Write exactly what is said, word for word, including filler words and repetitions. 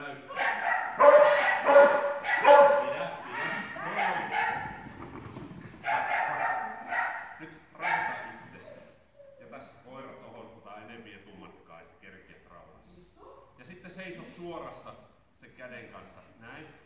näyttää. Pidä, pidä. Nyt rauhoita itsesi. Ja tässä koira tohon, ota enemmän etumatkaa, että kerkiät rauhassa. Ja sitten seiso suorassa se käden kanssa näin.